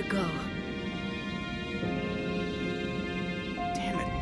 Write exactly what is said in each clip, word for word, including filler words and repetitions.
go. Damn it.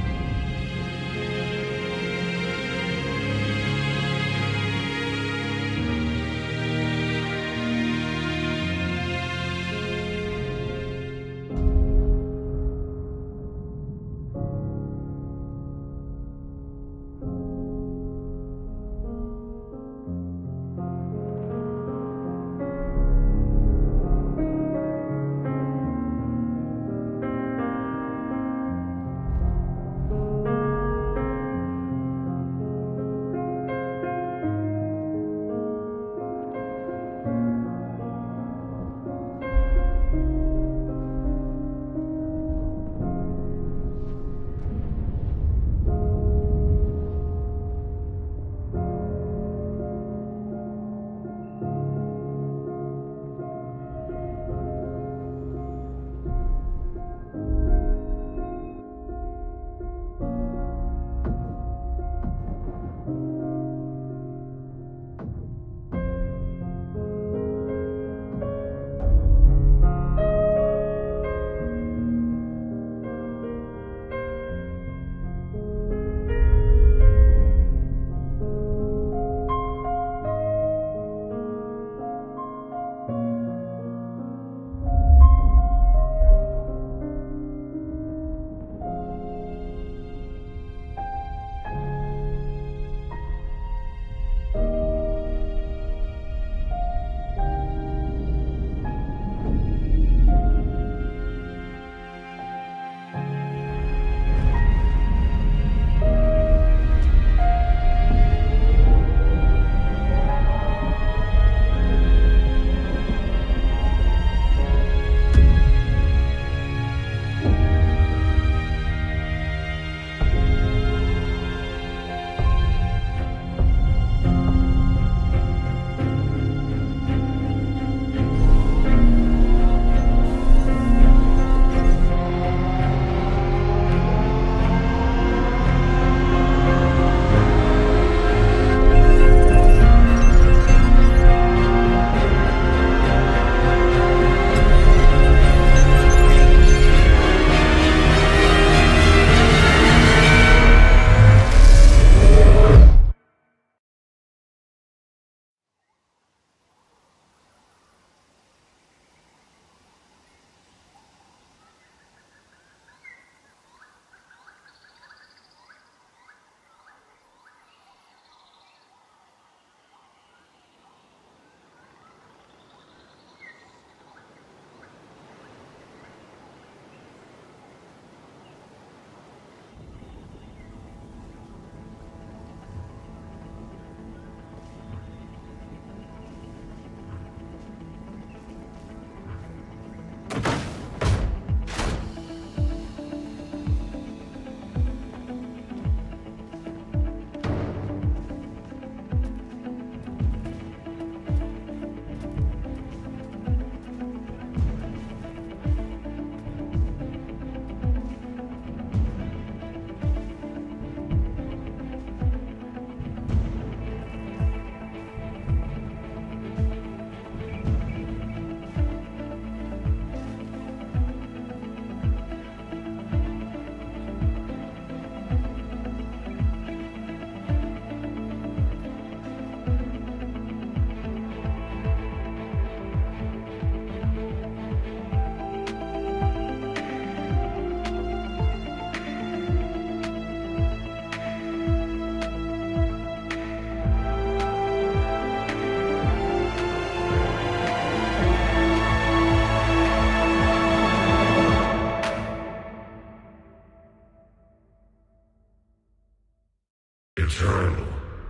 Eternal.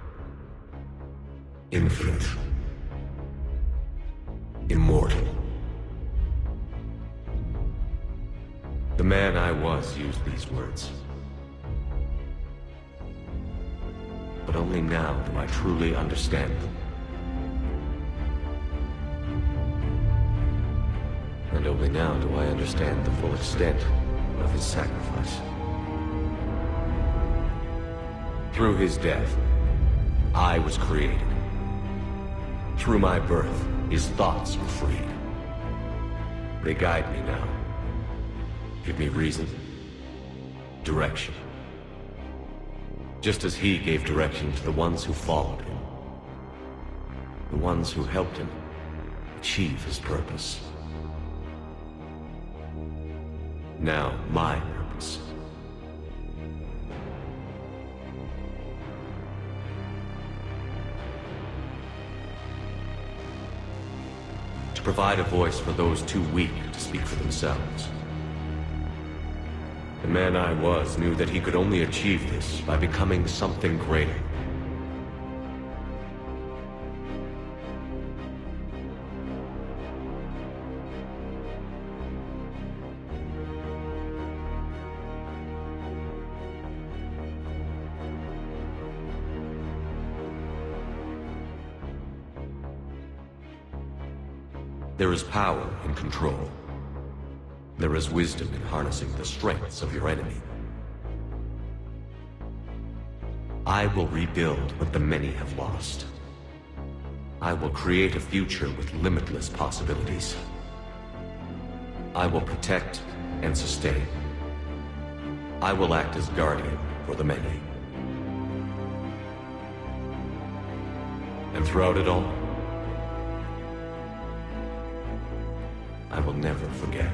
Infinite. Immortal. The man I was used these words. But only now do I truly understand them. And only now do I understand the full extent of his sacrifice. Through his death, I was created. Through my birth, his thoughts were freed. They guide me now. Give me reason. Direction. Just as he gave direction to the ones who followed him. The ones who helped him achieve his purpose. Now, my purpose. To provide a voice for those too weak to speak for themselves. The man I was knew that he could only achieve this by becoming something greater. There is power in control. There is wisdom in harnessing the strengths of your enemy. I will rebuild what the many have lost. I will create a future with limitless possibilities. I will protect and sustain. I will act as guardian for the many. And throughout it all, I will never forget.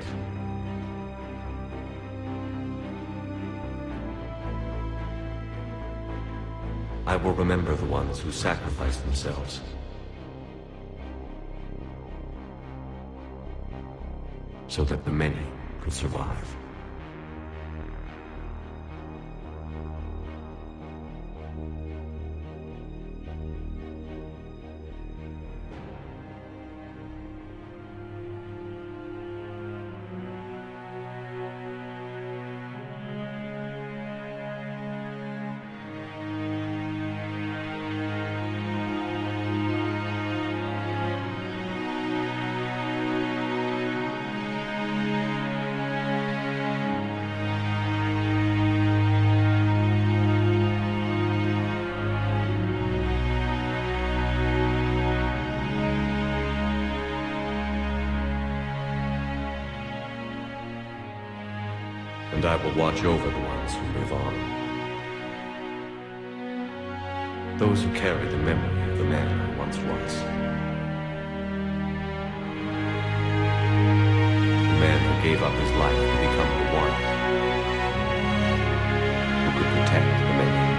I will remember the ones who sacrificed themselves. So that the many could survive. And I will watch over the ones who live on. Those who carry the memory of the man who once was. The man who gave up his life to become the one who could protect the many.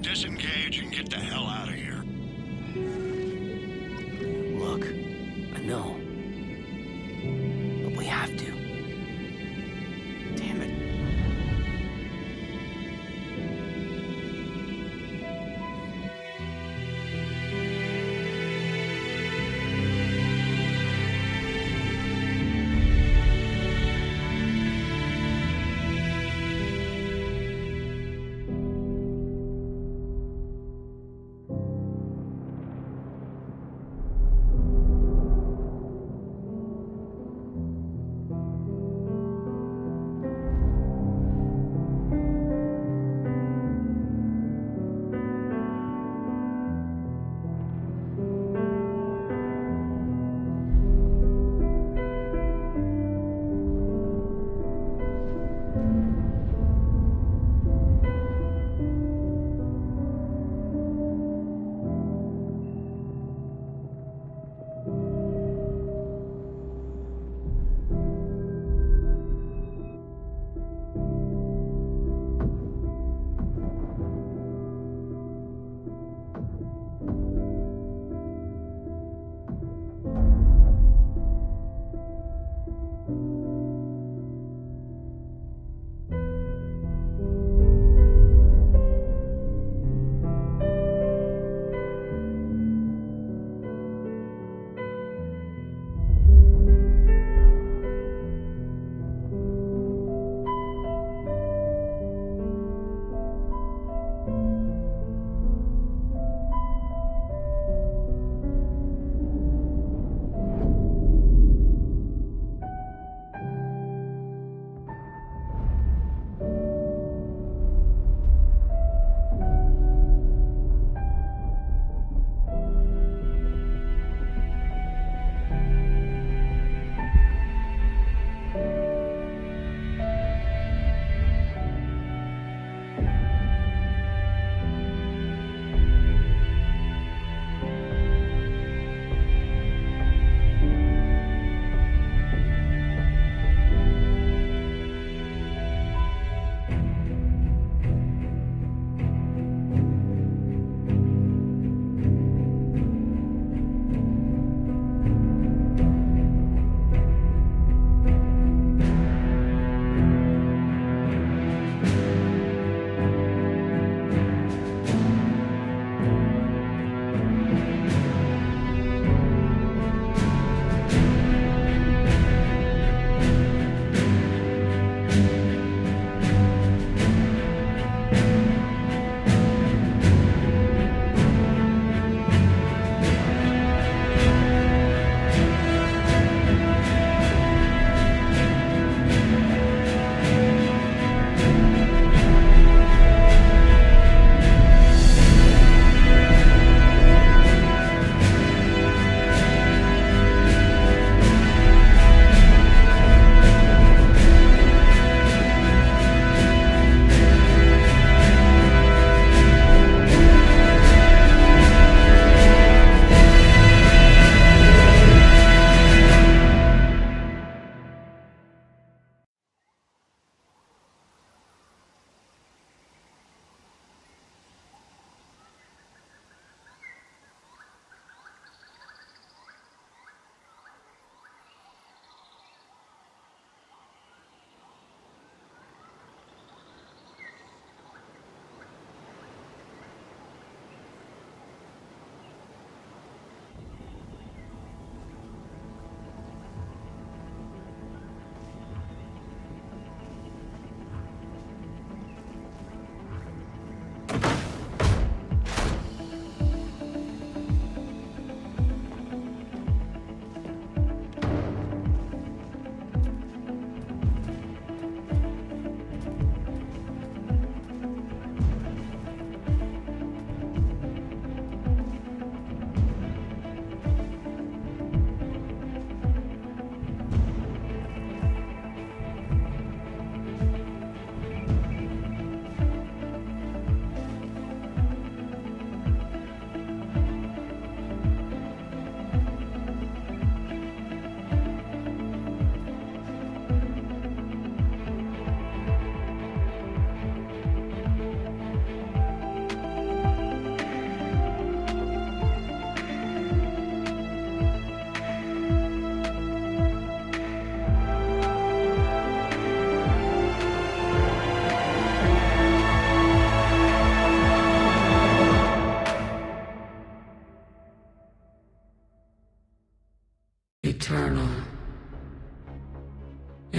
disengage and get the hell out of here. Look, I know. But we have to. Damn it.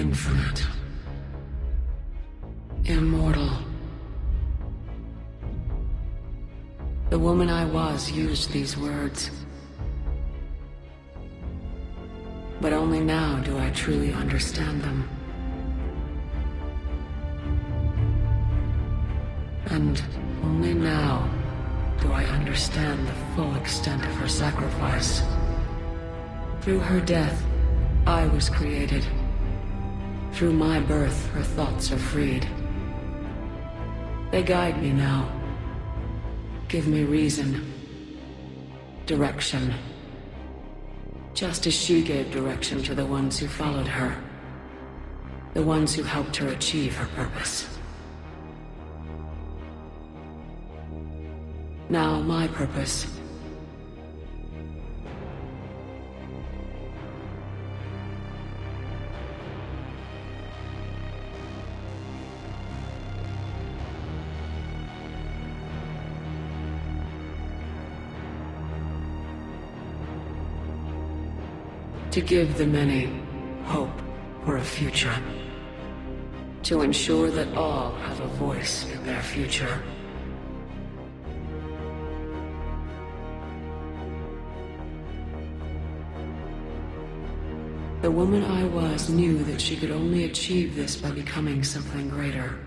Infinite. Immortal. The woman I was used these words. But only now do I truly understand them. And only now do I understand the full extent of her sacrifice. Through her death, I was created. Through my birth, her thoughts are freed. They guide me now. Give me reason. Direction. Just as she gave direction to the ones who followed her. The ones who helped her achieve her purpose. Now my purpose. To give the many hope for a future. To ensure that all have a voice in their future. The woman I was knew that she could only achieve this by becoming something greater.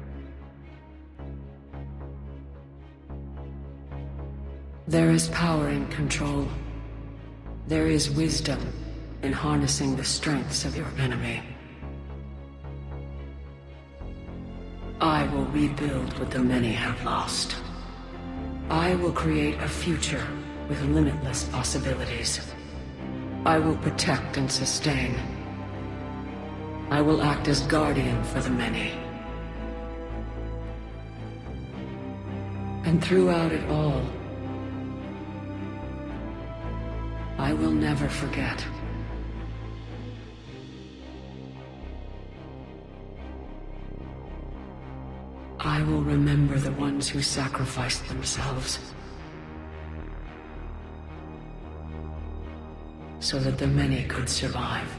There is power in control. There is wisdom in harnessing the strengths of your enemy. I will rebuild what the many have lost. I will create a future with limitless possibilities. I will protect and sustain. I will act as guardian for the many. And throughout it all, I will never forget. I will remember the ones who sacrificed themselves so that the many could survive.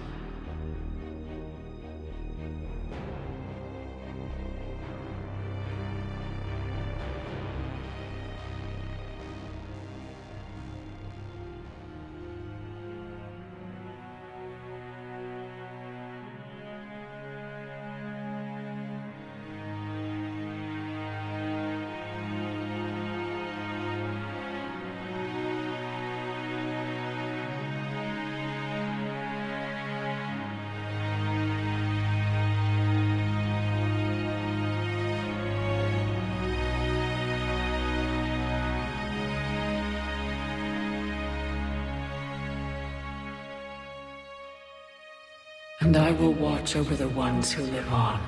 And I will watch over the ones who live on.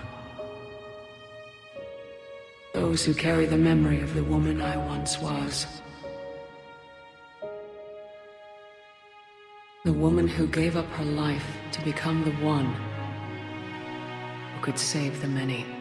Those who carry the memory of the woman I once was. The woman who gave up her life to become the one who could save the many.